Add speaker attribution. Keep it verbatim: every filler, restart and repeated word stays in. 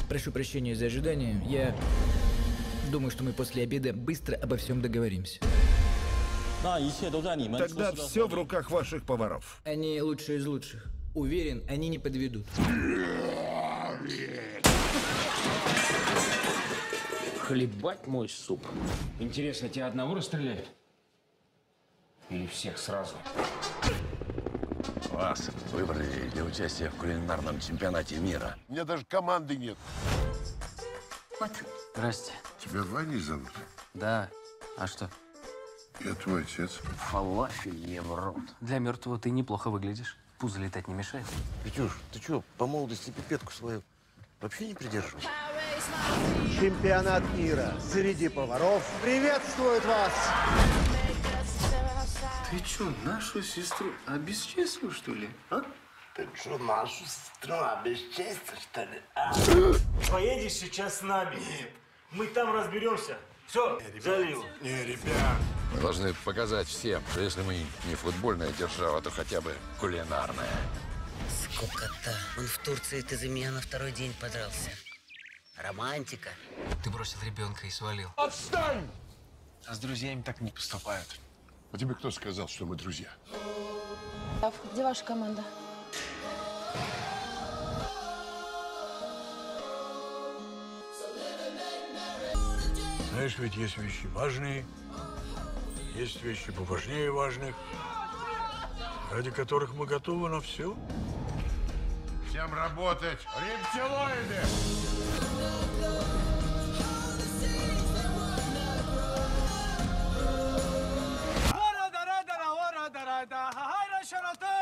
Speaker 1: Прошу прощения за ожидание. Я думаю, что мы после обеда быстро обо всем договоримся.
Speaker 2: Тогда все в руках ваших поваров.
Speaker 1: Они лучшие из лучших. Уверен, они не подведут.
Speaker 3: Хлебать мой суп. Интересно, тебя одного расстреляют? Или всех сразу?
Speaker 4: Вас выбрали для участия в кулинарном чемпионате мира.
Speaker 5: У меня даже команды нет.
Speaker 6: Вот.
Speaker 7: Здрасте.
Speaker 5: Тебя Ваней зовут?
Speaker 7: Да. А что?
Speaker 5: Я твой отец.
Speaker 7: Фалафель мне в рот. Для мертвого ты неплохо выглядишь. Пузо летать не мешает.
Speaker 4: Петюш, ты что, по молодости пипетку свою вообще не придерживал?
Speaker 8: Чемпионат мира среди поваров приветствует вас!
Speaker 7: Ты что, нашу сестру обесчестил, что ли? А?
Speaker 8: Ты что, нашу сестру обесчестил, что ли? А?
Speaker 9: Поедешь сейчас с нами. Мы там разберемся. Все, взяли его.
Speaker 5: Не, ребят.
Speaker 4: Мы должны показать всем, что если мы не футбольная держава, то хотя бы кулинарная.
Speaker 6: Скукота. Он в Турции, ты за меня на второй день подрался. Романтика.
Speaker 7: Ты бросил ребенка и свалил.
Speaker 5: Отстань!
Speaker 7: А с друзьями так не поступают.
Speaker 5: А тебе кто сказал, что мы друзья?
Speaker 10: Где ваша команда?
Speaker 5: Знаешь, ведь есть вещи важные, есть вещи поважнее важных, ради которых мы готовы на все. Всем работать! Рептилоиды!
Speaker 9: Ора-да-ра-да-ра, ора-да-ра-да, ха-ха-ра-шара-та.